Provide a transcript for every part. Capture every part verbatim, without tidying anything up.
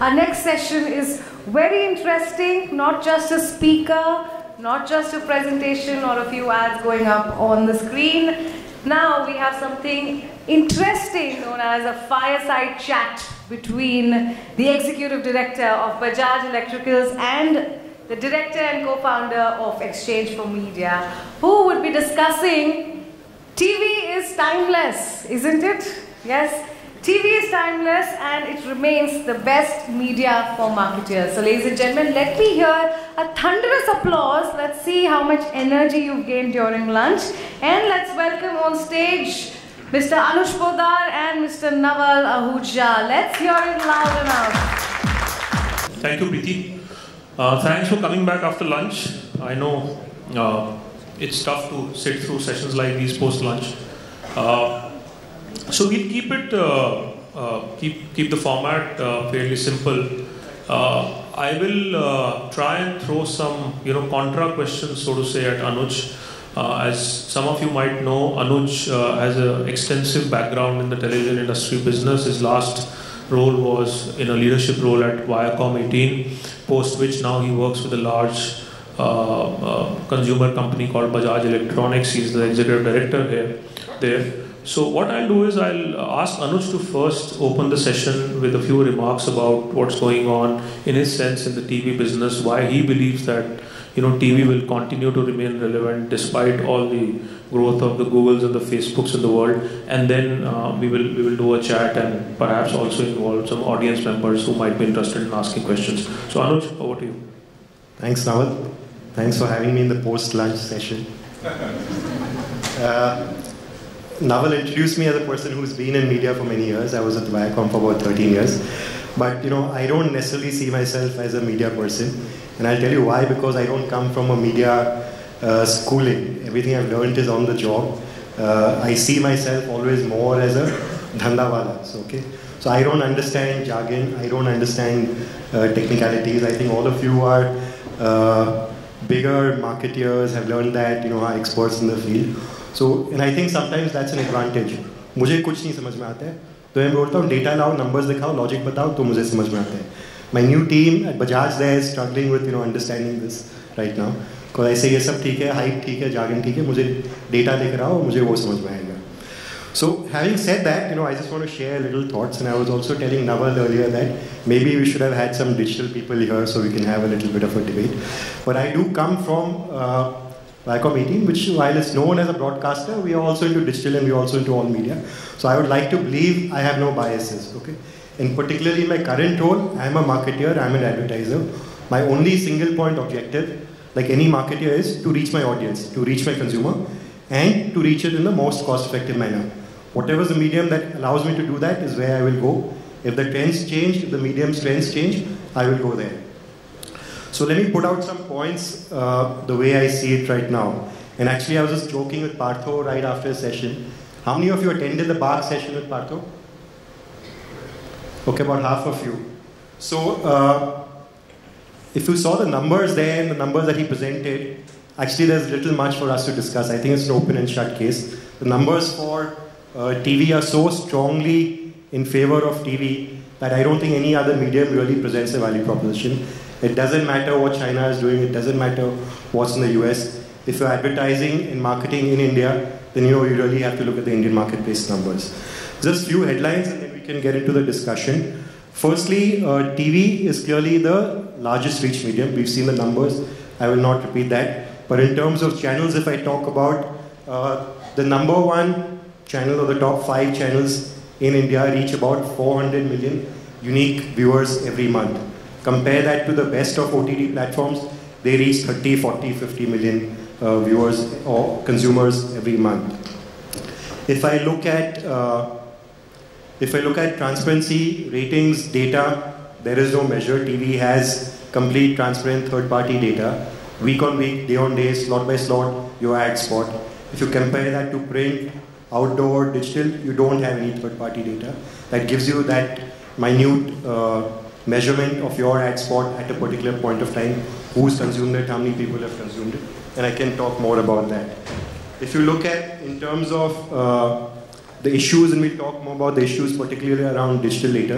Our next session is very interesting, not just a speaker, not just a presentation or a few ads going up on the screen. Now we have something interesting known as a fireside chat between the executive director of Bajaj Electricals and the director and co-founder of Exchange for Media, who would be discussing T V is timeless, isn't it? Yes, T V is timeless and it remains the best media for marketers. So ladies and gentlemen, let me hear a thunderous applause. Let's see how much energy you've gained during lunch. And let's welcome on stage Mister Anuj Poddar and Mister Nawal Ahuja. Let's hear it loud enough. Thank you, Preeti. Uh, thanks for coming back after lunch. I know uh, it's tough to sit through sessions like these post-lunch. Uh, so we'll keep it, uh, uh, keep keep the format uh, fairly simple. Uh, I will uh, try and throw some, you know, contra questions, so to say, at Anuj. Uh, as some of you might know, Anuj uh, has an extensive background in the television industry business. His last role was in a leadership role at Viacom eighteen, post which now he works with a large uh, uh, consumer company called Bajaj Electronics. He's the executive director here, there. So what I'll do is I'll ask Anuj to first open the session with a few remarks about what's going on in his sense in the T V business, why he believes that, you know, T V will continue to remain relevant despite all the growth of the Googles and the Facebooks in the world, and then uh, we will we will do a chat and perhaps also involve some audience members who might be interested in asking questions. So Anuj, over to you. Thanks, Nawal. Thanks for having me in the post-lunch session. Uh, Nawal introduced me as a person who's been in media for many years. I was at Viacom for about thirteen years. But, you know, I don't necessarily see myself as a media person. And I'll tell you why, because I don't come from a media uh, schooling. Everything I've learned is on the job. Uh, I see myself always more as a dhandawala. So, okay? So I don't understand jargon. I don't understand uh, technicalities. I think all of you are uh, bigger marketeers, have learned that, you know, are experts in the field. So, and I think sometimes that's an advantage. मुझे कुछ नहीं समझ में आता है, तो मैं बोलता हूँ डेटा लाओ, numbers दिखाओ, logic बताओ, तो मुझे समझ में आता है. My new team at Bajaj there is struggling with, you know, understanding this right now. Because I say ये सब ठीक है, hype ठीक है, jargon ठीक है, मुझे data लेकर आओ, मुझे वो समझ में आएगा. So having said that, you know, I just want to share little thoughts, and I was also telling Nawal earlier that maybe we should have had some digital people here so we can have a little bit of a debate. But I do come from uh, Viacom eighteen, which while it's known as a broadcaster, we are also into digital and we are also into all media. So I would like to believe I have no biases, okay? And particularly in my current role, I am a marketeer, I am an advertiser. My only single point objective, like any marketeer, is to reach my audience, to reach my consumer, and to reach it in the most cost-effective manner. Whatever is the medium that allows me to do that is where I will go. If the trends change, if the medium's trends change, I will go there. So let me put out some points uh, the way I see it right now. And actually I was just joking with Partho right after a session. How many of you attended the bar session with Partho? Okay, about half of you. So uh, if you saw the numbers there and the numbers that he presented, actually there's little much for us to discuss. I think it's an open and shut case. The numbers for uh, T V are so strongly in favor of T V that I don't think any other medium really presents a value proposition. It doesn't matter what China is doing, it doesn't matter what's in the U S. If you're advertising and marketing in India, then you know you really have to look at the Indian marketplace numbers. Just few headlines and then we can get into the discussion. Firstly, uh, T V is clearly the largest reach medium. We've seen the numbers, I will not repeat that. But in terms of channels, if I talk about uh, the number one channel or the top five channels in India reach about four hundred million unique viewers every month. Compare that to the best of O T T platforms, they reach thirty, forty, fifty million uh, viewers or consumers every month. If I look at uh, if I look at transparency, ratings, data, there is no measure. T V has complete, transparent, third-party data. Week on week, day on day, slot by slot, your ad spot. If you compare that to print, outdoor, digital, you don't have any third-party data. That gives you that minute uh, measurement of your ad spot at a particular point of time, who's consumed it, how many people have consumed it, and I can talk more about that. If you look at in terms of uh, the issues, and we'll talk more about the issues particularly around digital later,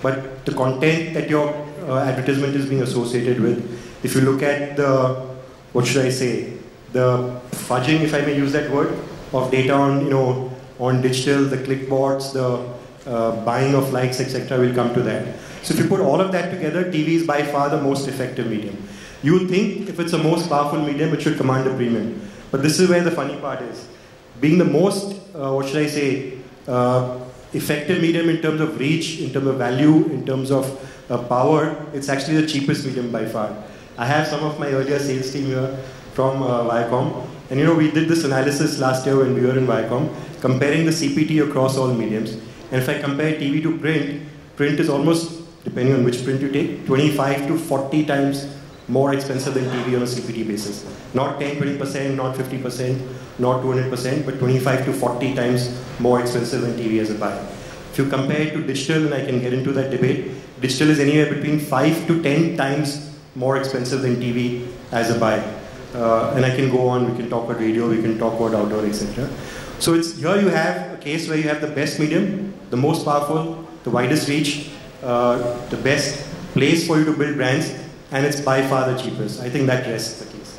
but the content that your uh, advertisement is being associated with, if you look at the, what should I say, the fudging, if I may use that word, of data on, you know, on digital, the clickboards, the uh, buying of likes, et cetera, will come to that. So if you put all of that together, T V is by far the most effective medium. You would think if it's the most powerful medium, it should command a premium. But this is where the funny part is. Being the most, uh, what should I say, uh, effective medium in terms of reach, in terms of value, in terms of uh, power, it's actually the cheapest medium by far. I have some of my earlier sales team here from uh, Viacom. And you know, we did this analysis last year when we were in Viacom, comparing the C P T across all mediums. And if I compare T V to print, print is almost, depending on which print you take, twenty-five to forty times more expensive than T V on a C P T basis. Not ten, twenty percent, not fifty percent, not two hundred percent, but twenty-five to forty times more expensive than T V as a buy. If you compare it to digital, and I can get into that debate, digital is anywhere between five to ten times more expensive than T V as a buy. Uh, and I can go on, we can talk about radio, we can talk about outdoor, et cetera. So it's, here you have a case where you have the best medium, the most powerful, the widest reach, uh, the best place for you to build brands, and it's by far the cheapest. I think that rests the case.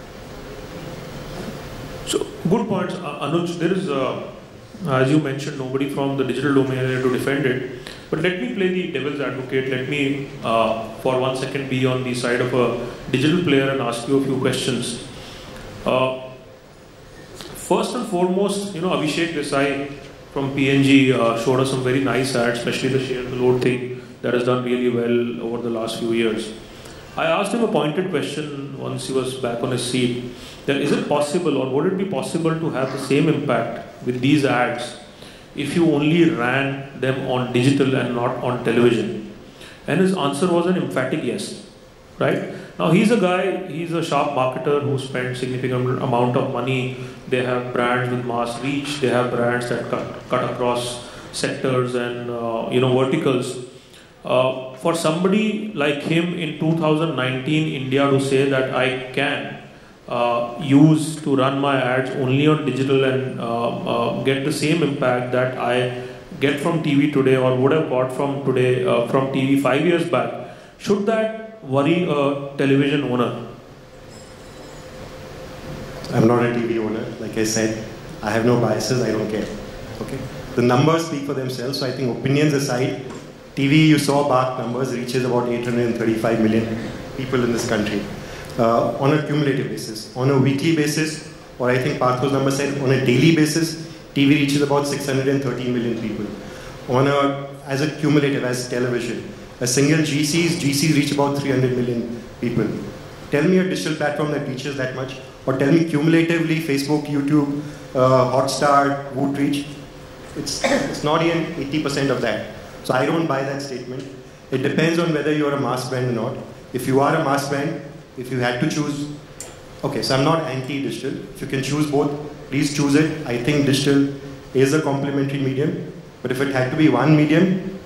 So, good points. Uh, Anuj, there is, uh, as you mentioned, nobody from the digital domain here to defend it. But let me play the devil's advocate. Let me, uh, for one second, be on the side of a digital player and ask you a few questions. Uh, first and foremost, you know, Abhishek Desai from P N G uh, showed us some very nice ads, especially the share the load thing that has done really well over the last few years. I asked him a pointed question once he was back on his seat, that is it possible, or would it be possible to have the same impact with these ads if you only ran them on digital and not on television? And his answer was an emphatic yes, right? Now he's a guy, he's a sharp marketer who spent significant amount of money. They have brands with mass reach, they have brands that cut, cut across sectors and uh, you know, verticals. Uh, for somebody like him in two thousand nineteen India to say that I can Uh, use to run my ads only on digital and uh, uh, get the same impact that I get from T V today or would have got from today uh, from T V five years back, should that worry a television owner? I'm not a T V owner. Like I said, I have no biases. I don't care. Okay. The numbers speak for themselves. So I think opinions aside, T V, you saw B A R C numbers, reaches about eight hundred thirty-five million people in this country. Uh, on a cumulative basis. On a weekly basis, or I think Partho's number said on a daily basis, T V reaches about six hundred thirteen million people. On a, as a cumulative, as television, a single G Cs, G Cs reach about three hundred million people. Tell me a digital platform that reaches that much, or tell me cumulatively Facebook, YouTube, uh, Hotstar, Woot reach. It's, it's not even eighty percent of that. So I don't buy that statement. It depends on whether you're a mass brand or not. If you are a mass brand, if you had to choose, okay, so I'm not anti-digital. If you can choose both, please choose it. I think digital is a complementary medium. But if it had to be one medium,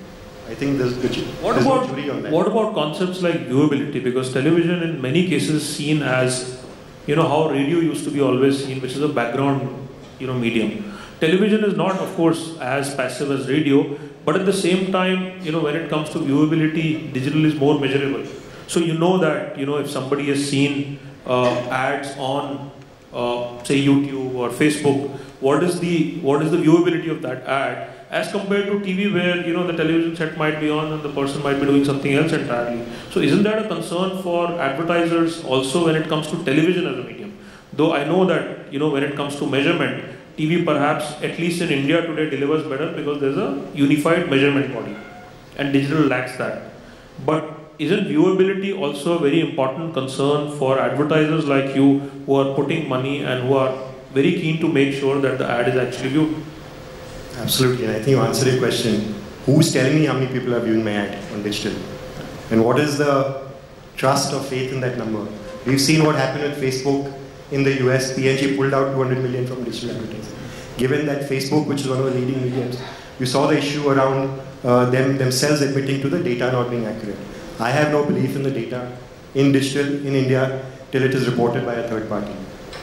I think there's, there's what about, no jury on that. What about concepts like viewability? Because television in many cases is seen as, you know, how radio used to be always seen, which is a background, you know, medium. Television is not, of course, as passive as radio, but at the same time, you know, when it comes to viewability, digital is more measurable. So you know that, you know, if somebody has seen uh, ads on, uh, say, YouTube or Facebook, what is the what is the viewability of that ad as compared to T V, where, you know, the television set might be on and the person might be doing something else entirely. So isn't that a concern for advertisers also when it comes to television as a medium? Though I know that, you know, when it comes to measurement, T V perhaps, at least in India today, delivers better because there's a unified measurement body and digital lacks that. But isn't viewability also a very important concern for advertisers like you who are putting money and who are very keen to make sure that the ad is actually viewed? Absolutely, and I think you answered your question. Who's telling me how many people are viewing my ad on digital? And what is the trust or faith in that number? We've seen what happened with Facebook in the U S. P N G pulled out two hundred million from digital advertising. Given that Facebook, which is one of the leading mediums, you saw the issue around uh, them themselves admitting to the data not being accurate. I have no belief in the data in digital in India till it is reported by a third party.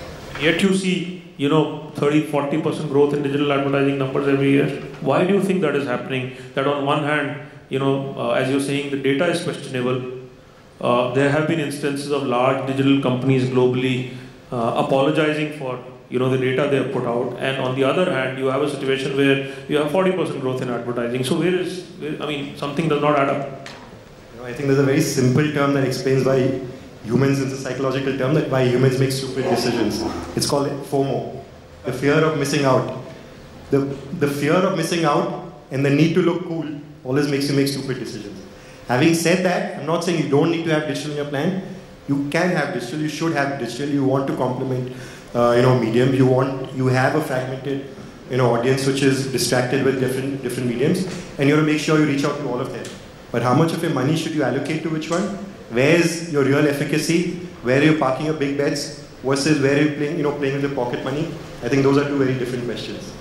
Yet you see, you know, thirty, forty percent growth in digital advertising numbers every year. Why do you think that is happening? That on one hand, you know, uh, as you're saying, the data is questionable. Uh, there have been instances of large digital companies globally uh, apologizing for, you know, the data they have put out. And on the other hand, you have a situation where you have forty percent growth in advertising. So where is, where, I mean, something does not add up. You know, I think there's a very simple term that explains why humans, it's a psychological term, that why humans make stupid decisions. It's called FOMO, the fear of missing out. The, the fear of missing out and the need to look cool always makes you make stupid decisions. Having said that, I'm not saying you don't need to have digital in your plan. You can have digital, you should have digital. You want to complement, uh, you know, medium. You want, you have a fragmented, you know, audience which is distracted with different different mediums, and you have to make sure you reach out to all of them. But how much of your money should you allocate to which one? Where is your real efficacy? Where are you parking your big bets versus where are you playing, you know, playing with your pocket money? I think those are two very different questions.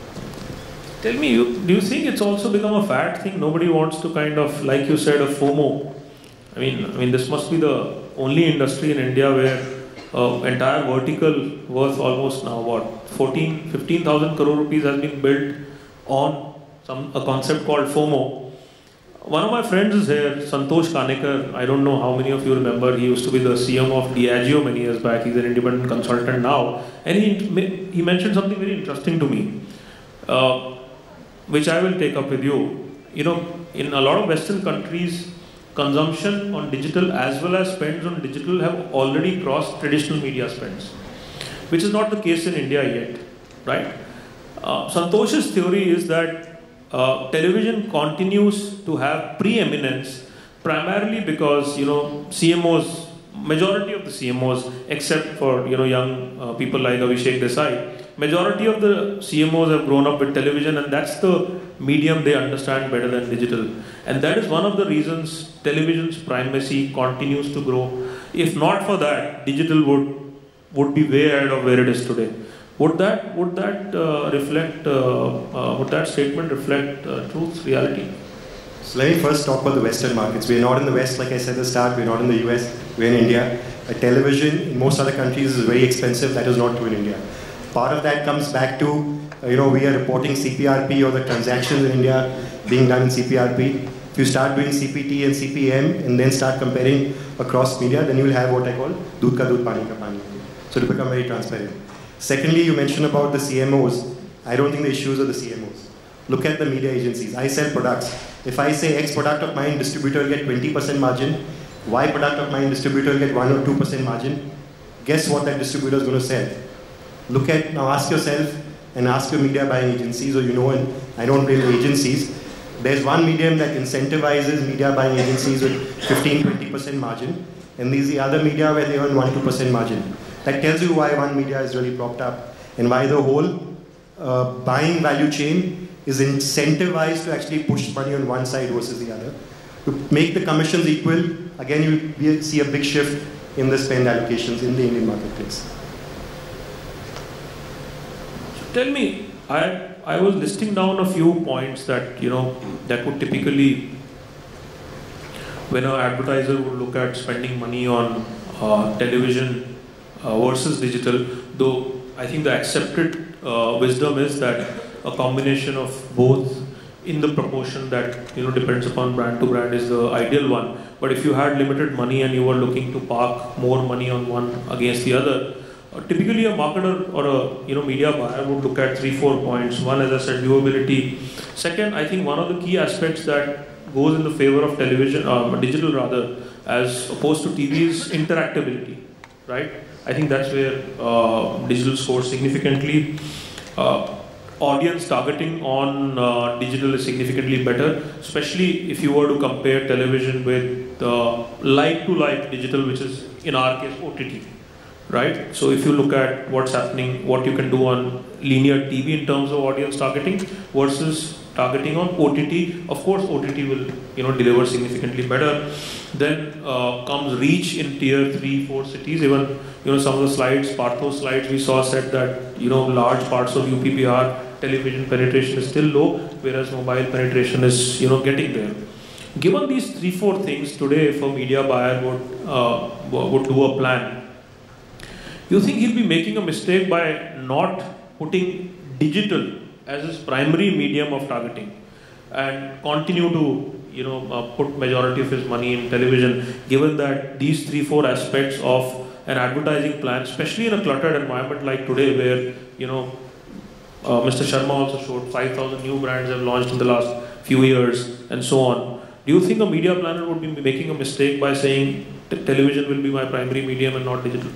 Tell me, you, do you think it's also become a fad thing? Nobody wants to kind of, like you said, a FOMO. I mean, I mean, this must be the only industry in India where uh, entire vertical worth almost now what fourteen, fifteen thousand crore rupees has been built on some a concept called FOMO. One of my friends is here, Santosh Kanekar. I don't know how many of you remember. He used to be the C M of Diageo many years back. He's an independent consultant now, and he he mentioned something very interesting to me. Uh, which I will take up with you. You know, in a lot of Western countries, consumption on digital as well as spends on digital have already crossed traditional media spends, which is not the case in India yet, right? Uh, Santosh's theory is that uh, television continues to have preeminence primarily because, you know, C M Os, majority of the C M Os, except for, you know, young uh, people like Abhishek Desai, majority of the C M Os have grown up with television, and that's the medium they understand better than digital. And that is one of the reasons television's primacy continues to grow. If not for that, digital would would be way ahead of where it is today. Would that would that uh, reflect? Uh, uh, would that statement reflect uh, truth, reality? So let me first talk about the Western markets. We're not in the West, like I said at the start. We're not in the U S. We're in India. A television in most other countries is very expensive. That is not true in India. Part of that comes back to, uh, you know, we are reporting C P R P or the transactions in India being done in C P R P. If you start doing C P T and C P M and then start comparing across media, then you will have what I call doodh ka doodh, pani ka pani. So to become very transparent. Secondly, you mentioned about the C M Os. I don't think the issues are the C M Os. Look at the media agencies. I sell products. If I say X product of mine, distributor will get twenty percent margin. Y product of mine, distributor will get one or two percent margin. Guess what that distributor is going to sell? Look at, now ask yourself and ask your media buying agencies, or you know, and I don't blame the agencies. There's one medium that incentivizes media buying agencies with fifteen to twenty percent margin, and there's the other media where they earn one to two percent margin. That tells you why one media is really propped up and why the whole uh, buying value chain is incentivized to actually push money on one side versus the other. To make the commissions equal, again, you will see a big shift in the spend allocations in the Indian marketplace. Tell me, I I was listing down a few points that, you know, that would typically, when an advertiser would look at spending money on uh, television uh, versus digital, though I think the accepted uh, wisdom is that a combination of both in the proportion that, you know, depends upon brand to brand is the ideal one. But if you had limited money and you were looking to park more money on one against the other, Uh, typically, a marketer or a, you know, media buyer would look at three, four points. One, as I said, viewability. Second, I think one of the key aspects that goes in the favor of television, uh, digital rather, as opposed to T V is interactability, right? I think that's where uh, digital scores significantly. Uh, audience targeting on uh, digital is significantly better, especially if you were to compare television with uh, like-to-like digital, which is in our case O T T. Right? So if you look at what's happening, what you can do on linear T V in terms of audience targeting versus targeting on O T T, of course O T T will, you know, deliver significantly better. Then uh, comes reach in tier three, four cities. Even, you know, some of the slides, Partho's slides we saw said that, you know, large parts of U P B R television penetration is still low, whereas mobile penetration is, you know, getting there. Given these three, four things today, if a media buyer would uh, would do a plan, you think he'll be making a mistake by not putting digital as his primary medium of targeting? and continue to, you know, uh, put majority of his money in television, given that these three, four aspects of an advertising plan, especially in a cluttered environment like today, where, you know, uh, Mister Sharma also showed five thousand new brands have launched in the last few years and so on. Do you think a media planner would be making a mistake by saying television will be my primary medium and not digital?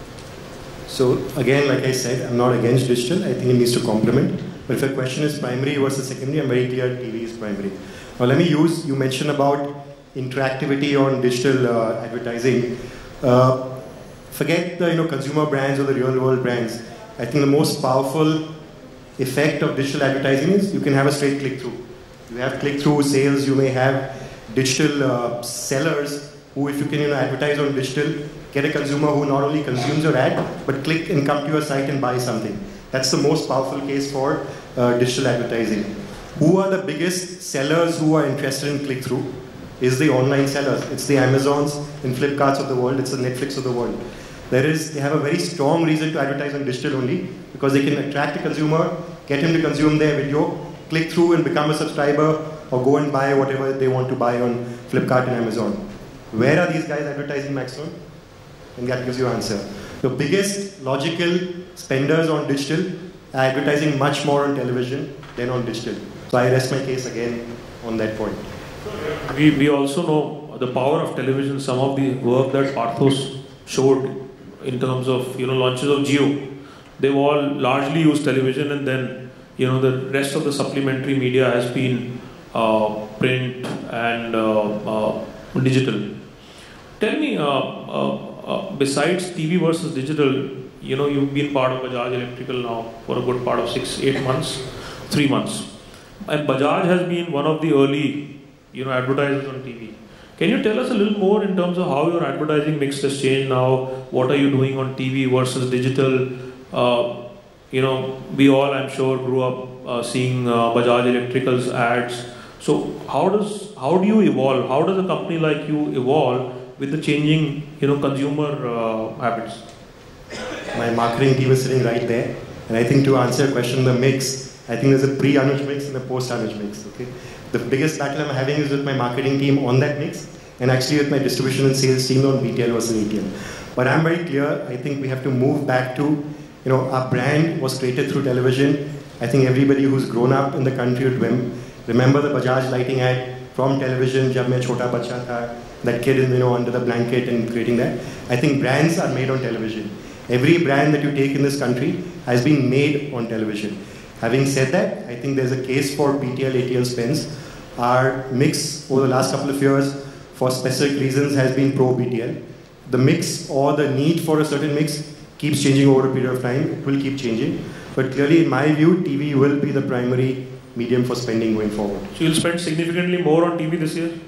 So again, like I said, I'm not against digital. I think it needs to complement. But if a question is primary versus secondary, I'm very clear T V is primary. Now let me use, you mentioned about interactivity on digital uh, advertising. Uh, forget the you know, consumer brands or the real world brands. I think the most powerful effect of digital advertising is you can have a straight click-through. You have click-through sales, you may have digital uh, sellers who, if you can you know, advertise on digital, get a consumer who not only consumes your ad, but click and come to your site and buy something. That's the most powerful case for uh, digital advertising. Who are the biggest sellers who are interested in click-through? Is the online sellers. It's the Amazons and Flipkarts of the world. It's the Netflix of the world. There is, they have a very strong reason to advertise on digital only because they can attract a consumer, get him to consume their video, click through and become a subscriber or go and buy whatever they want to buy on Flipkart and Amazon. Where are these guys advertising maximum? And that gives you an answer. The biggest logical spenders on digital are advertising much more on television than on digital. So I rest my case again on that point. We, we also know the power of television. Some of the work that Parthos showed in terms of, you know, launches of Jio, they've all largely used television, and then, you know, the rest of the supplementary media has been uh, print and uh, uh, digital. Tell me, uh, uh, uh, besides T V versus digital, you know, you've been part of Bajaj Electrical now for a good part of six, eight months, three months. And Bajaj has been one of the early, you know, advertisers on T V. Can you tell us a little more in terms of how your advertising mix has changed now? What are you doing on T V versus digital? Uh, you know, we all, I'm sure, grew up uh, seeing uh, Bajaj Electrical's ads. So how does, how do you evolve? How does a company like you evolve with the changing, you know, consumer uh, habits? My marketing team is sitting right there. And I think to answer your question, the mix, I think there's a pre-Anuj mix and a post-Anuj mix. Okay? The biggest battle I'm having is with my marketing team on that mix, and actually with my distribution and sales team on B T L versus A T L. But I'm very clear, I think we have to move back to, you know, our brand was created through television. I think everybody who's grown up in the country would remember the Bajaj lighting ad from television, Jab Main Chhota Bacha Tha, that kid in, you know, under the blanket and creating that. I think brands are made on television. Every brand that you take in this country has been made on television. Having said that, I think there's a case for B T L, A T L spends. Our mix over the last couple of years, for specific reasons, has been pro-B T L. The mix or the need for a certain mix keeps changing over a period of time. It will keep changing. But clearly, in my view, T V will be the primary medium for spending going forward. So you'll spend significantly more on T V this year?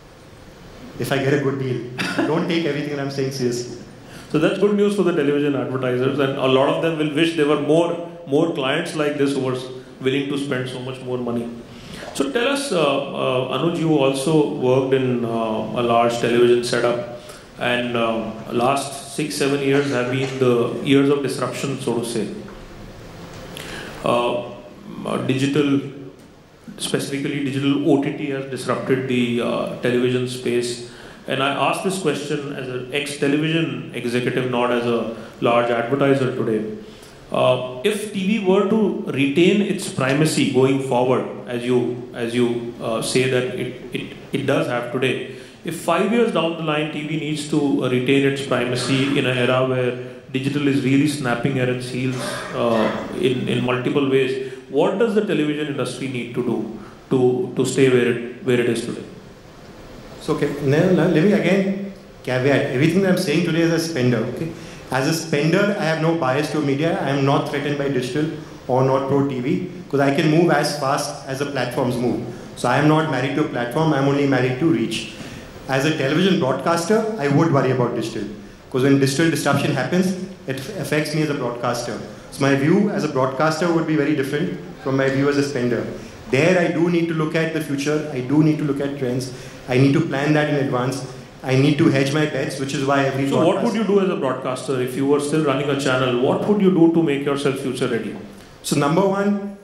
If I get a good deal. Don't take everything that I'm saying seriously. So that's good news for the television advertisers, and a lot of them will wish there were more more clients like this who were willing to spend so much more money. So tell us, uh, uh, Anuj, you also worked in uh, a large television setup, and uh, last six, seven years have been the years of disruption, so to say. Uh, uh, digital, specifically digital O T T has disrupted the uh, television space. And I ask this question as an ex-television executive, not as a large advertiser today. Uh, if T V were to retain its primacy going forward, as you as you uh, say that it, it, it does have today, if five years down the line T V needs to retain its primacy in an era where digital is really snapping at its heels uh, in, in multiple ways, what does the television industry need to do to, to stay where it, where it is today? So, okay, now, now let me again caveat. Everything that I'm saying today is a spender, okay? As a spender, I have no bias to media. I am not threatened by digital or not pro T V because I can move as fast as the platforms move. So I am not married to a platform, I'm only married to reach. As a television broadcaster, I would worry about digital because when digital disruption happens, it affects me as a broadcaster. So my view as a broadcaster would be very different from my view as a spender. There I do need to look at the future, I do need to look at trends, I need to plan that in advance, I need to hedge my bets, which is why every So what would you do as a broadcaster if you were still running a channel? What would you do to make yourself future ready? So number one,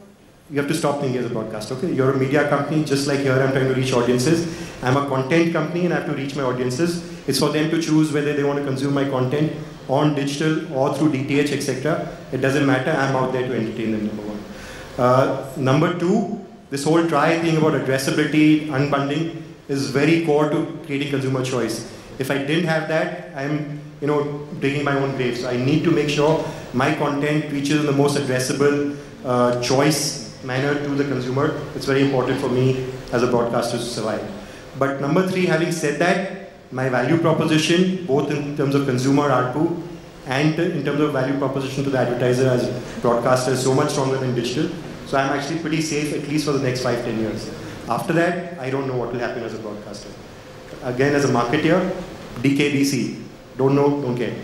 you have to stop thinking as a broadcaster. Okay, you're a media company, just like here I'm trying to reach audiences. I'm a content company and I have to reach my audiences. It's for them to choose whether they want to consume my content on digital or through D T H, et cetera. It doesn't matter. I'm out there to entertain them. Number one. Uh, number two, this whole try thing about addressability, unbundling is very core to creating consumer choice. If I didn't have that, I'm you know digging my own grave. So I need to make sure my content reaches in the most addressable uh, choice manner to the consumer. It's very important for me as a broadcaster to survive. But number three, having said that, my value proposition, both in terms of consumer A R P U and in terms of value proposition to the advertiser as broadcaster, is so much stronger than digital. So I'm actually pretty safe, at least for the next five, ten years. After that, I don't know what will happen as a broadcaster. Again, as a marketeer, D K D C. Don't know, don't care.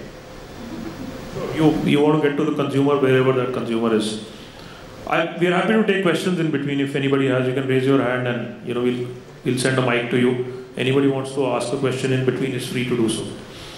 You, you want to get to the consumer wherever that consumer is. I, we're happy to take questions in between. If anybody has, you can raise your hand and you know we'll, we'll send a mic to you. Anybody wants to ask a question in between is free to do so.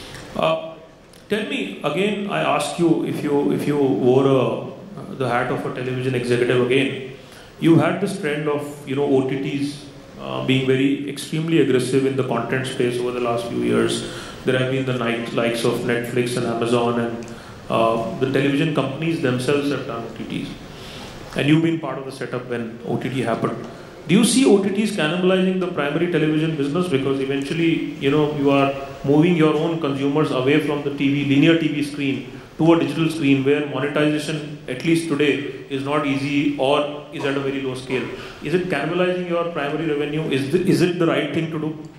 Uh, tell me, again, I ask you, if you, if you wore a, the hat of a television executive again, you had this trend of you know O T Ts uh, being very extremely aggressive in the content space over the last few years. There have been the likes of Netflix and Amazon, and uh, the television companies themselves have done O T Ts. And you've been part of the setup when O T T happened. Do you see O T Ts cannibalizing the primary television business? Because eventually, you know, you are moving your own consumers away from the T V, linear T V screen to a digital screen where monetization, at least today, is not easy or is at a very low scale. Is it cannibalizing your primary revenue? Is, the, is it the right thing to do?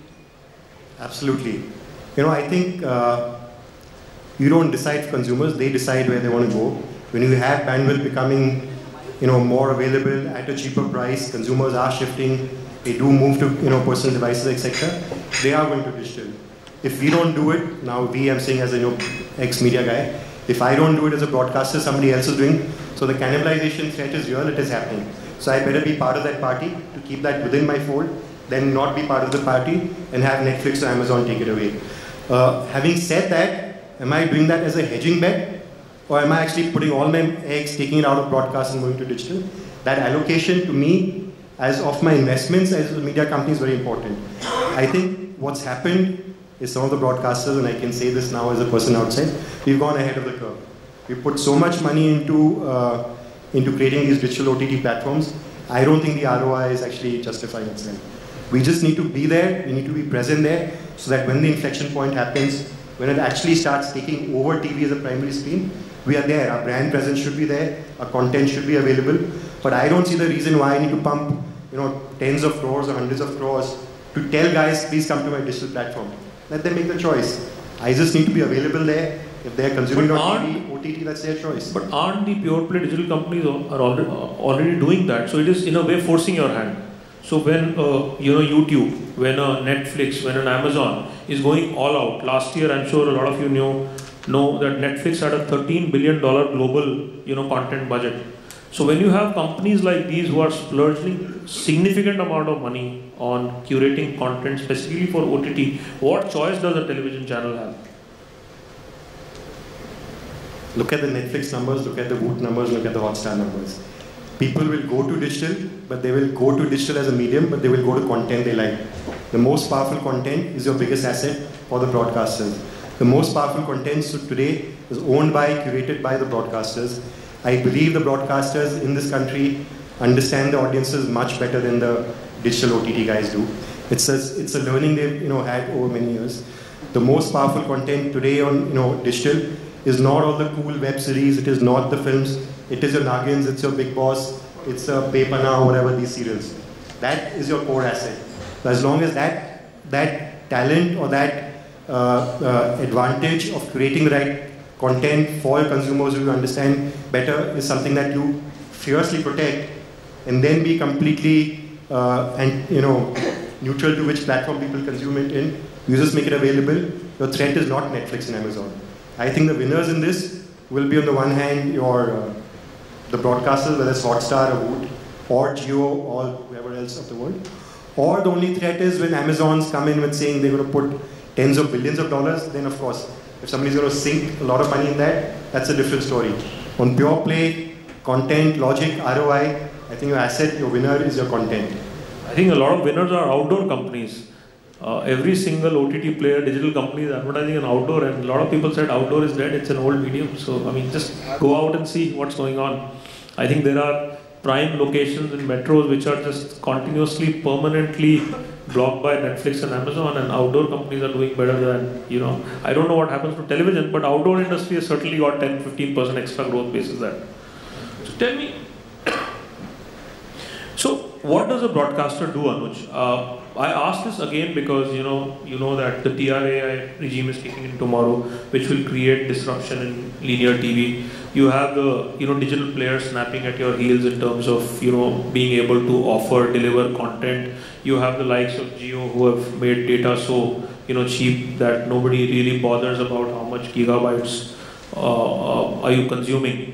Absolutely. You know, I think uh, you don't decide for consumers, they decide where they want to go. When you have bandwidth becoming you know, more available at a cheaper price, consumers are shifting, they do move to you know, personal devices, et cetera. They are going to digital. If we don't do it, now we, I'm saying as a you know, ex-media guy, if I don't do it as a broadcaster, somebody else is doing. So the cannibalization threat is real, it is happening. So I better be part of that party to keep that within my fold, then not be part of the party and have Netflix or Amazon take it away. Uh, having said that, am I doing that as a hedging bet? Or am I actually putting all my eggs, taking it out of broadcast and going to digital? That allocation to me, as of my investments as a media company, is very important. I think what's happened is some of the broadcasters, and I can say this now as a person outside, we've gone ahead of the curve. We put so much money into, uh, into creating these digital O T T platforms. I don't think the R O I is actually justifying itself. We just need to be there, we need to be present there, so that when the inflection point happens, when it actually starts taking over T V as a primary screen, we are there, our brand presence should be there, our content should be available, but I don't see the reason why I need to pump you know, tens of crores or hundreds of crores to tell guys, please come to my digital platform. Let them make the choice. I just need to be available there. If they're consuming on T V, O T T, that's their choice. But aren't the pure play digital companies are already, already doing that? So it is in a way forcing your hand. So when uh, you know YouTube, when a Netflix, when an Amazon is going all out, last year I'm sure a lot of you knew, know that Netflix had a thirteen billion dollars global you know, content budget. So when you have companies like these who are splurging significant amount of money on curating content specifically for O T T, what choice does a television channel have? Look at the Netflix numbers, look at the Woot numbers, look at the Hotstar numbers. People will go to digital, but they will go to digital as a medium, but they will go to content they like. The most powerful content is your biggest asset for the broadcasters. The most powerful content today is owned by, curated by the broadcasters. I believe the broadcasters in this country understand the audiences much better than the digital O T T guys do. It's a, it's a learning they've you know, had over many years. The most powerful content today on you know, digital is not all the cool web series, it is not the films, it is your Nagins, it's your Big Boss, it's a Pepana, whatever these serials. That is your core asset. So as long as that, that talent or that uh, uh, advantage of creating the right content for your consumers who you understand better is something that you fiercely protect and then be completely uh, and you know neutral to which platform people consume it in. You just make it available. Your threat is not Netflix and Amazon. I think the winners in this will be on the one hand your uh, the broadcasters, whether it's Hotstar or Woot or Jio or whoever else of the world. Or the only threat is when Amazons come in with saying they're going to put tens of billions of dollars, then of course, if somebody's going to sink a lot of money in that, that's a different story. On pure play, content, logic, R O I, I think your asset, your winner is your content. I think a lot of winners are outdoor companies. Uh, every single O T T player, digital company is advertising an outdoor, and a lot of people said outdoor is dead, it's an old medium. So, I mean, just go out and see what's going on. I think there are prime locations in metros which are just continuously, permanently blocked by Netflix and Amazon, and outdoor companies are doing better than, you know, I don't know what happens to television, but outdoor industry has certainly got ten to fifteen percent extra growth basis there. So tell me, so what does a broadcaster do, Anuj? Uh, I ask this again because, you know, you know that the T R A I regime is kicking in tomorrow, which will create disruption in linear T V. You have the, you know, digital players snapping at your heels in terms of, you know, being able to offer, deliver content. You have the likes of Jio who have made data so, you know, cheap that nobody really bothers about how much gigabytes uh, uh, are you consuming.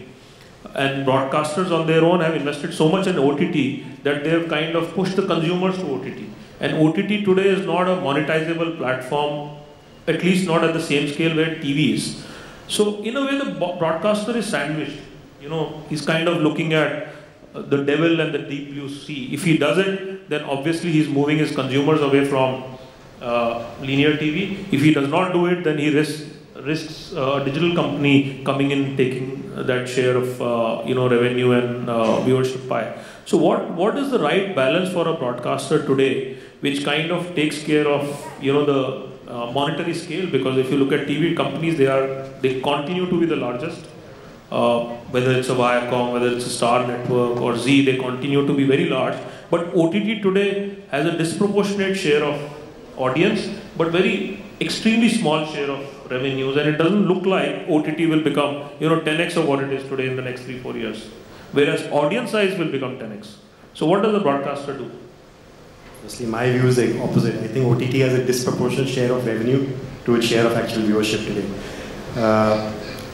And broadcasters on their own have invested so much in O T T that they have kind of pushed the consumers to O T T. And O T T today is not a monetizable platform, at least not at the same scale where T V is. So in a way, the broadcaster is sandwiched. You know, he's kind of looking at the devil and the deep blue sea. If he does it, then obviously he's moving his consumers away from uh, linear T V. If he does not do it, then he risks risks a digital company coming in, taking that share of uh, you know, revenue and uh, viewership pie. So what what is the right balance for a broadcaster today, which kind of takes care of, you know, the uh, monetary scale? Because if you look at T V companies, they are they continue to be the largest. Uh, whether it's a Viacom, whether it's a Star Network or Z, they continue to be very large. But O T T today has a disproportionate share of audience, but very extremely small share of revenues, and it doesn't look like O T T will become, you know, ten x of what it is today in the next three, four years. Whereas audience size will become ten x. So what does the broadcaster do? Firstly, my view is the opposite. I think O T T has a disproportionate share of revenue to its share of actual viewership today. Uh,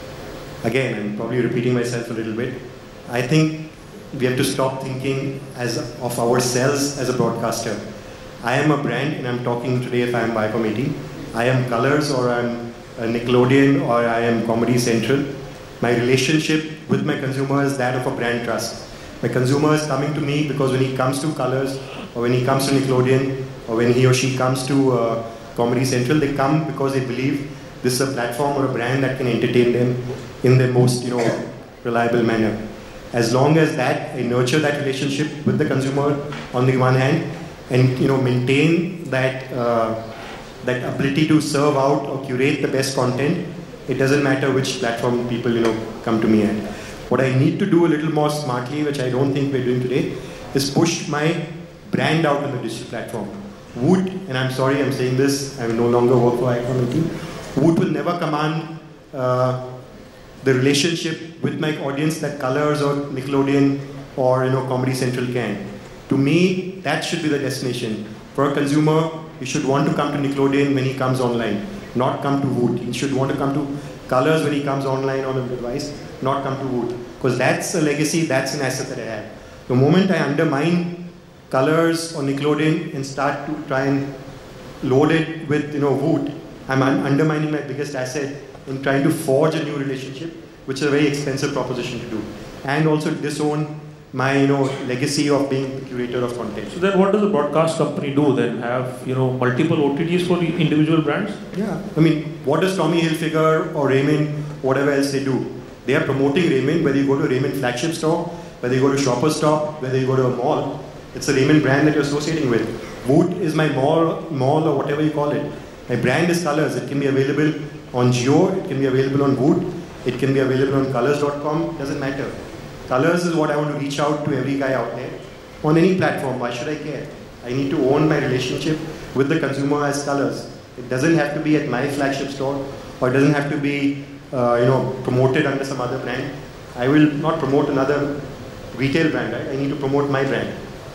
again, I'm probably repeating myself a little bit. I think we have to stop thinking as of ourselves as a broadcaster. I am a brand, and I'm talking today if I am Viacom eighteen. I am Colors, or I'm a Nickelodeon, or I am Comedy Central. My relationship with my consumer is that of a brand trust. My consumer is coming to me because when he comes to Colors, or when he comes to Nickelodeon, or when he or she comes to uh, Comedy Central, they come because they believe this is a platform or a brand that can entertain them in the most, you know, reliable manner. As long as that, I nurture that relationship with the consumer on the one hand, and, you know, maintain that uh, that ability to serve out or curate the best content, it doesn't matter which platform people, you know, come to me at. What I need to do a little more smartly, which I don't think we're doing today, is push my brand out on the digital platform. Woot, and I'm sorry I'm saying this, I will no longer work for Viacom eighteen, Woot will never command uh, the relationship with my audience that Colors or Nickelodeon or, you know, Comedy Central can. To me, that should be the destination. For a consumer, he should want to come to Nickelodeon when he comes online, not come to Woot. He should want to come to Colors when he comes online on a device, not come to Woot. Because that's a legacy, that's an asset that I have. The moment I undermine Colors or Nickelodeon and start to try and load it with, you know, Woot, I'm un undermining my biggest asset in trying to forge a new relationship, which is a very expensive proposition to do. And also disown my, you know, legacy of being the curator of content. So then what does a broadcast company do then? Have, you know, multiple O T Ts for the individual brands? Yeah, I mean, what does Tommy Hilfiger or Raymond, whatever else they do? They are promoting Raymond, whether you go to a Raymond flagship store, whether you go to Shoppers Stop, whether you go to a mall, it's a Raymond brand that you're associating with. Woot is my mall, mall or whatever you call it. My brand is Colors. It can be available on Jio, it can be available on Woot, it can be available on colors dot com, doesn't matter. Colors is what I want to reach out to every guy out there. On any platform, why should I care? I need to own my relationship with the consumer as Colors. It doesn't have to be at my flagship store, or it doesn't have to be uh, you know, promoted under some other brand. I will not promote another retail brand, right? I need to promote my brand.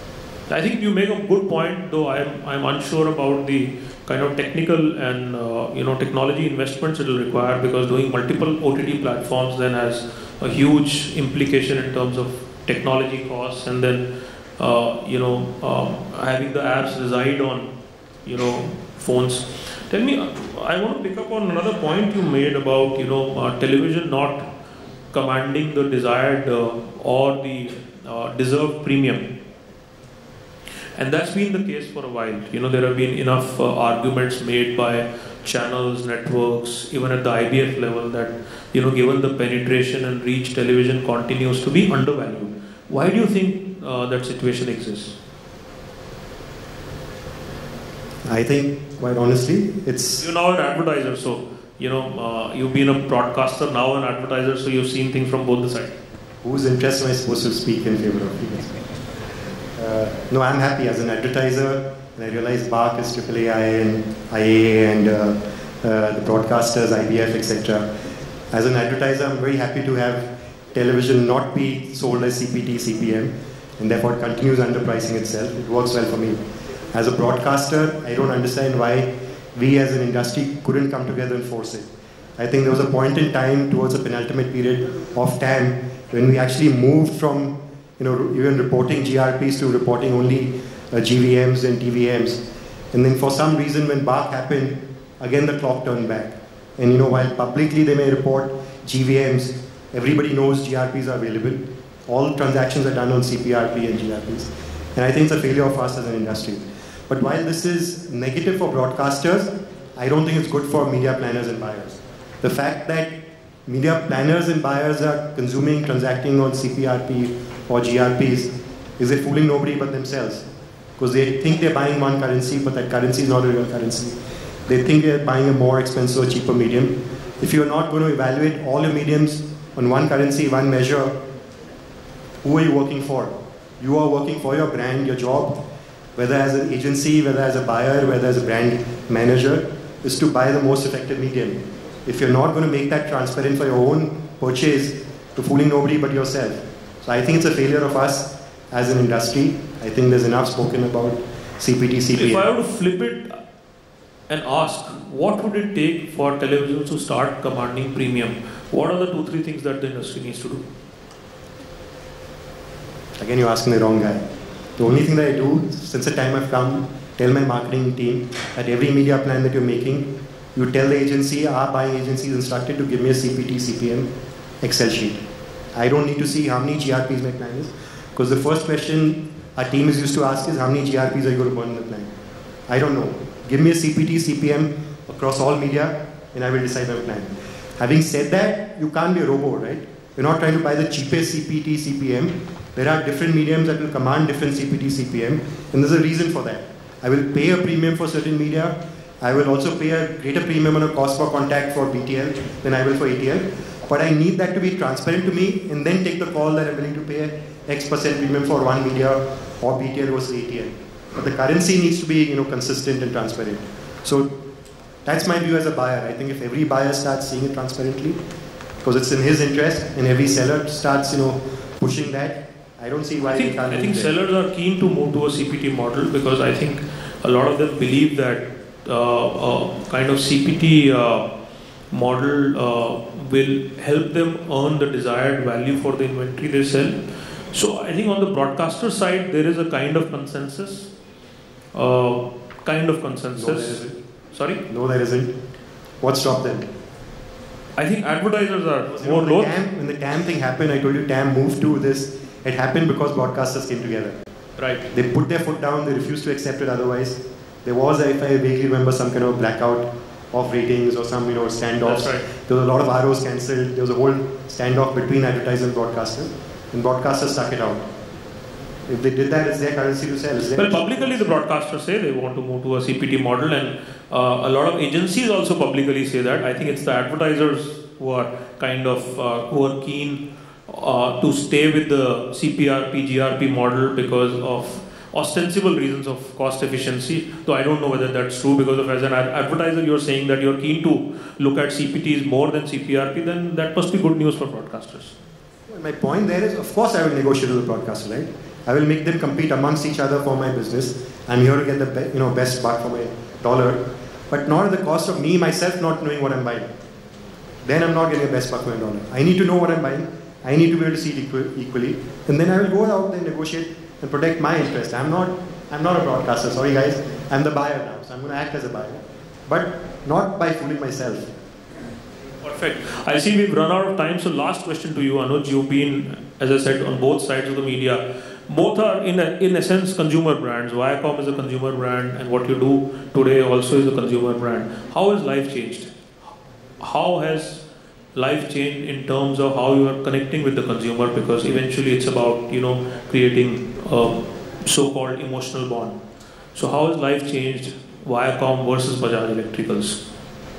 I think you make a good point, though I'm, I'm unsure about the kind of technical and uh, you know, technology investments it will require, because doing multiple O T T platforms then has a huge implication in terms of technology costs, and then uh, you know, um, having the apps reside on, you know, phones. Tell me, I want to pick up on another point you made about, you know, uh, television not commanding the desired uh, or the uh, deserved premium. And that's been the case for a while. You know, there have been enough uh, arguments made by channels, networks, even at the I B F level that, you know, given the penetration and reach, television continues to be undervalued. Why do you think uh, that situation exists? I think, quite honestly, it's... You're now an advertiser, so, you know, uh, you've been a broadcaster, now an advertiser, so you've seen things from both the sides. Whose interest am I supposed to speak in favor of? Uh, no, I'm happy as an advertiser, and I realize B A R C is triple A I and I A A and uh, uh, the broadcasters, I B F, et cetera. As an advertiser, I'm very happy to have television not be sold as C P T, C P M, and therefore it continues underpricing itself. It works well for me. As a broadcaster, I don't understand why we as an industry couldn't come together and force it. I think there was a point in time towards the penultimate period of T A M when we actually moved from, you know, even reporting G R Ps to reporting only uh, G V Ms and T V Ms. And then for some reason when B A R C happened, again the clock turned back. And you know, while publicly they may report G V Ms, everybody knows G R Ps are available. All transactions are done on C P R P and G R Ps. And I think it's a failure of us as an industry. But while this is negative for broadcasters, I don't think it's good for media planners and buyers. The fact that media planners and buyers are consuming, transacting on C P R P or G R Ps is they fooling nobody but themselves. Because they think they're buying one currency, but that currency is not a real currency. They think they're buying a more expensive or cheaper medium. If you're not going to evaluate all your mediums on one currency, one measure, who are you working for? You are working for your brand, your job, whether as an agency, whether as a buyer, whether as a brand manager, is to buy the most effective medium. If you're not going to make that transparent for your own purchase, to fooling nobody but yourself. So I think it's a failure of us as an industry. I think there's enough spoken about C P T, C P M. If I were to flip it and ask, what would it take for televisions to start commanding premium? What are the two, three things that the industry needs to do? Again, you're asking the wrong guy. The only thing that I do, since the time I've come, tell my marketing team that every media plan that you're making, you tell the agency, our buying agency is instructed to give me a C P T, C P M Excel sheet. I don't need to see how many G R Ps my plan is, because the first question our team is used to ask is how many G R Ps are you going to burn in the plan? I don't know. Give me a C P T, C P M across all media, and I will decide my plan. Having said that, you can't be a robo, right? You're not trying to buy the cheapest C P T, C P M. There are different mediums that will command different C P T, C P M, and there's a reason for that. I will pay a premium for certain media. I will also pay a greater premium on a cost per contact for B T L than I will for A T L. But I need that to be transparent to me and then take the call that I'm willing to pay X percent premium for one media or B T L versus A T L. But the currency needs to be, you know, consistent and transparent. So that's my view as a buyer. I think if every buyer starts seeing it transparently, because it's in his interest, and every seller starts, you know, pushing that, I don't see why I think, they can't I think do sellers are keen to move to a C P T model because I think a lot of them believe that uh, uh, kind of C P T uh, model uh, will help them earn the desired value for the inventory they sell. So I think on the broadcaster side there is a kind of consensus, uh, kind of consensus. No, there isn't. Sorry? No, there isn't. What stopped them? I think advertisers are You more know, loath. when the T A M thing happened, I told you T A M moved to this. It happened because broadcasters came together. Right. They put their foot down, they refused to accept it otherwise. There was, if I vaguely remember, some kind of blackout of ratings or some, you know, standoffs. That's right. There was a lot of R Os cancelled. There was a whole standoff between advertisers and broadcasters. And broadcasters stuck it out. If they did that, it's their currency to sell. It's their Well, publicly the broadcasters say they want to move to a C P T model, and uh, a lot of agencies also publicly say that. I think it's the advertisers who are kind of uh, who are keen uh, to stay with the C P R P, G R P model because of ostensible reasons of cost efficiency. Though I don't know whether that's true, because of as an ad advertiser you're saying that you're keen to look at C P Ts more than C P R P, then that must be good news for broadcasters. Well, my point there is, of course I will negotiate with the broadcaster, right? I will make them compete amongst each other for my business. I'm here to get the be you know, best buck for my dollar, but not at the cost of me, myself, not knowing what I'm buying. Then I'm not getting the best buck for my dollar. I need to know what I'm buying. I need to be able to see it equal, equally. And then I will go out and negotiate and protect my interest. I'm not, I'm not a broadcaster, sorry guys. I'm the buyer now, so I'm going to act as a buyer. But not by fooling myself. Perfect. I see we've run out of time, so last question to you, Anuj. You've been as I said, on both sides of the media. Both are in a, in essence consumer brands. Viacom is a consumer brand, and what you do today also is a consumer brand. How has life changed? How has life changed in terms of how you are connecting with the consumer? Because eventually it's about, you know, creating a so-called emotional bond. So how has life changed, Viacom versus Bajaj Electricals?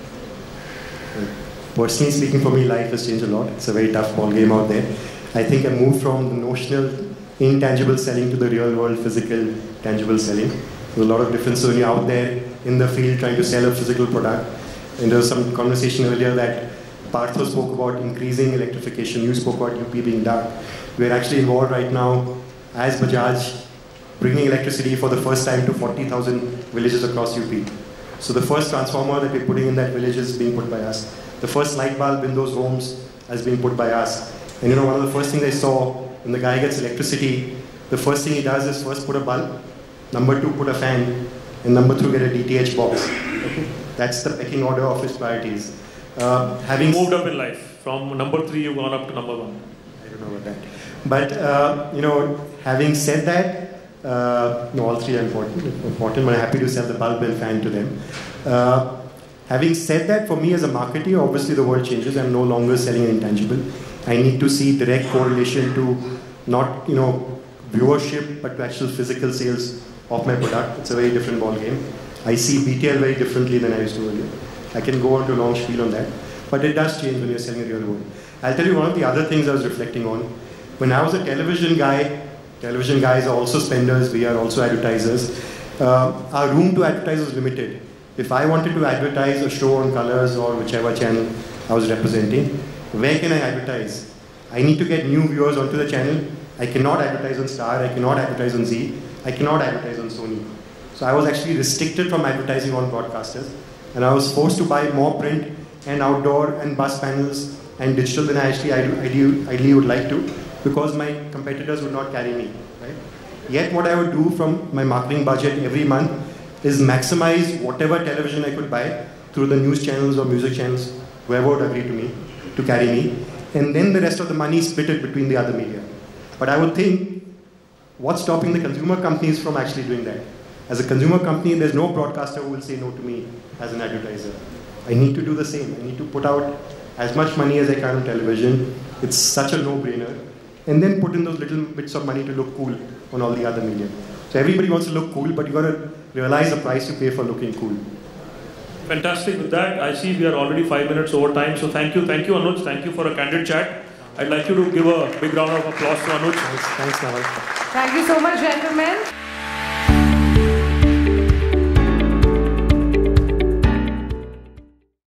Personally speaking, for me, life has changed a lot. It's a very tough ball game out there. I think I moved from the notional, intangible selling to the real world, physical, tangible selling. There's a lot of difference when you're out there in the field trying to sell a physical product. And there was some conversation earlier that Partho spoke about increasing electrification. You spoke about U P being dark. We're actually involved right now as Bajaj, bringing electricity for the first time to forty thousand villages across U P. So the first transformer that we're putting in that village is being put by us. The first light bulb in those homes has been put by us. And you know, one of the first things I saw, when the guy gets electricity, the first thing he does is first put a bulb, number two, put a fan, and number three, get a D T H box. Okay? That's the pecking order of his priorities. Uh, having moved up in life. From number three, you've gone up to number one. I don't know about that. But, uh, you know, having said that, uh, no, all three are important, important, but I'm happy to sell the bulb and fan to them. Uh, having said that, for me as a marketer, obviously the world changes. I'm no longer selling an intangible. I need to see direct correlation to not, you know, viewership, but to actual physical sales of my product. It's a very different ball game. I see B T L very differently than I used to earlier. I can go on to a long spiel on that. But it does change when you're selling a real world. I'll tell you one of the other things I was reflecting on. When I was a television guy, television guys are also spenders, we are also advertisers. Uh, our room to advertise was limited. If I wanted to advertise a show on Colors or whichever channel I was representing, where can I advertise? I need to get new viewers onto the channel. I cannot advertise on Star, I cannot advertise on Z, I cannot advertise on Sony. So I was actually restricted from advertising on broadcasters, and I was forced to buy more print and outdoor and bus panels and digital than I actually ideally, ideally would like to, because my competitors would not carry me. Right? Yet what I would do from my marketing budget every month is maximize whatever television I could buy through the news channels or music channels, whoever would agree to me, to carry me, and then the rest of the money split it between the other media. But I would think, what's stopping the consumer companies from actually doing that? As a consumer company, there's no broadcaster who will say no to me as an advertiser. I need to do the same. I need to put out as much money as I can on television. It's such a no-brainer. And then put in those little bits of money to look cool on all the other media. So everybody wants to look cool, but you got to realize the price you pay for looking cool. Fantastic. With that, I see we are already five minutes over time. So thank you, thank you, Anuj. Thank you for a candid chat. I'd like you to give a big round of applause to Anuj. Thanks, thanks Nawal. Thank you so much, gentlemen.